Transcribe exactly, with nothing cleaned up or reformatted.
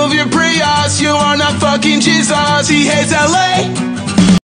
move your Prius. You are not fucking Jesus. He hates L A